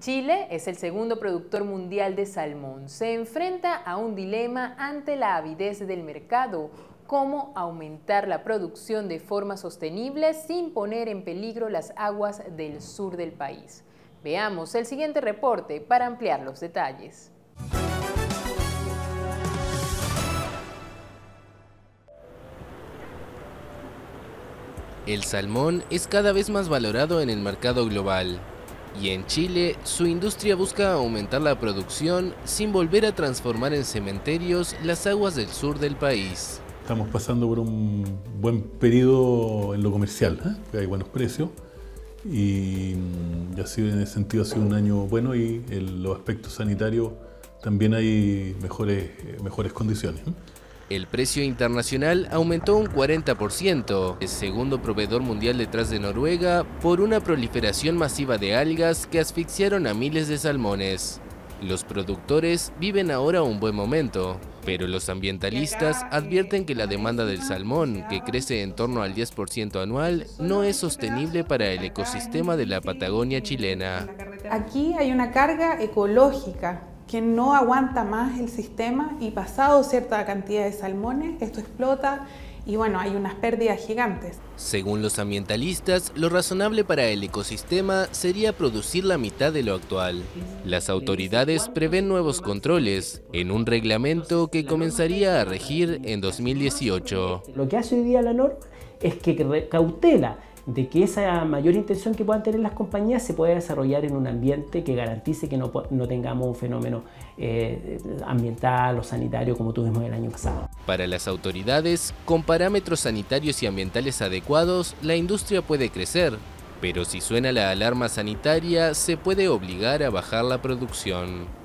Chile es el segundo productor mundial de salmón. Se enfrenta a un dilema ante la avidez del mercado: cómo aumentar la producción de forma sostenible sin poner en peligro las aguas del sur del país. Veamos el siguiente reporte para ampliar los detalles. El salmón es cada vez más valorado en el mercado global. Y en Chile, su industria busca aumentar la producción sin volver a transformar en cementerios las aguas del sur del país. Estamos pasando por un buen periodo en lo comercial, hay buenos precios y así en ese sentido ha sido un año bueno, y en los aspectos sanitarios también hay mejores condiciones. El precio internacional aumentó un 40%, el segundo proveedor mundial detrás de Noruega, por una proliferación masiva de algas que asfixiaron a miles de salmones. Los productores viven ahora un buen momento, pero los ambientalistas advierten que la demanda del salmón, que crece en torno al 10% anual, no es sostenible para el ecosistema de la Patagonia chilena. Aquí hay una carga ecológica que no aguanta más el sistema, y pasado cierta cantidad de salmones, esto explota y bueno, hay unas pérdidas gigantes. Según los ambientalistas, lo razonable para el ecosistema sería producir la mitad de lo actual. Las autoridades prevén nuevos controles en un reglamento que comenzaría a regir en 2018. Lo que hace hoy día la norma es que cautela de que esa mayor intención que puedan tener las compañías se pueda desarrollar en un ambiente que garantice que no tengamos un fenómeno ambiental o sanitario como tuvimos el año pasado. Para las autoridades, con parámetros sanitarios y ambientales adecuados, la industria puede crecer, pero si suena la alarma sanitaria, se puede obligar a bajar la producción.